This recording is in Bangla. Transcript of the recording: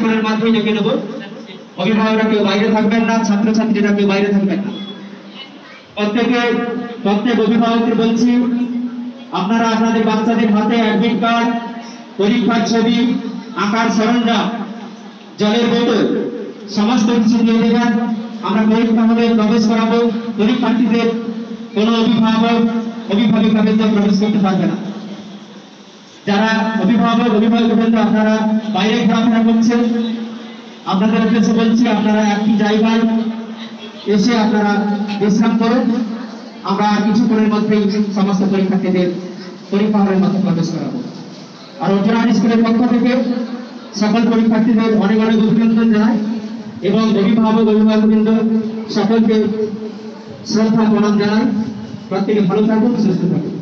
স্কুলের মাধ্যমে ডেকে নেব। অভিভাবকরা কেউ বাইরে থাকবেন না, ছাত্রছাত্রীরা কেউ বাইরে থাকবেন না। প্রত্যেক অভিভাবককে বলছি, আপনারা আপনাদের বাচ্চাদের হাতে অ্যাডমিট কার্ড, পরীক্ষার ছবি, আঁকার সরঞ্জাম, জলের বোতল সমস্ত কিছু দিয়ে দেবেন। আমরা পরীক্ষা হলে প্রবেশ করাবো। পরীক্ষার্থীদের কোনো অভিভাবিকা প্রবেশ করতে পারবে না। যারা অভিভাবক আপনারা বাইরে ঘোরাফেরা করছেন, আপনাদের উদ্দেশ্যে বলছি, আপনারা একটি জায়গায় এসে আপনারা বিশ্রাম করুন। আমরা কিছুক্ষণের মধ্যেই সমস্ত পরীক্ষার্থীদের পরীক্ষা হলের মধ্যে প্রবেশ করাবো। আর অর্জুন স্কুলের পক্ষ থেকে সকল পরীক্ষার্থীদের অনেক অনেক অভিনন্দন জানাই এবং অভিভাবকবৃন্দ সকলকে শ্রদ্ধা প্রণাম জানাই। প্রত্যেকে ভালো থাকুন, সুস্থ থাকুন।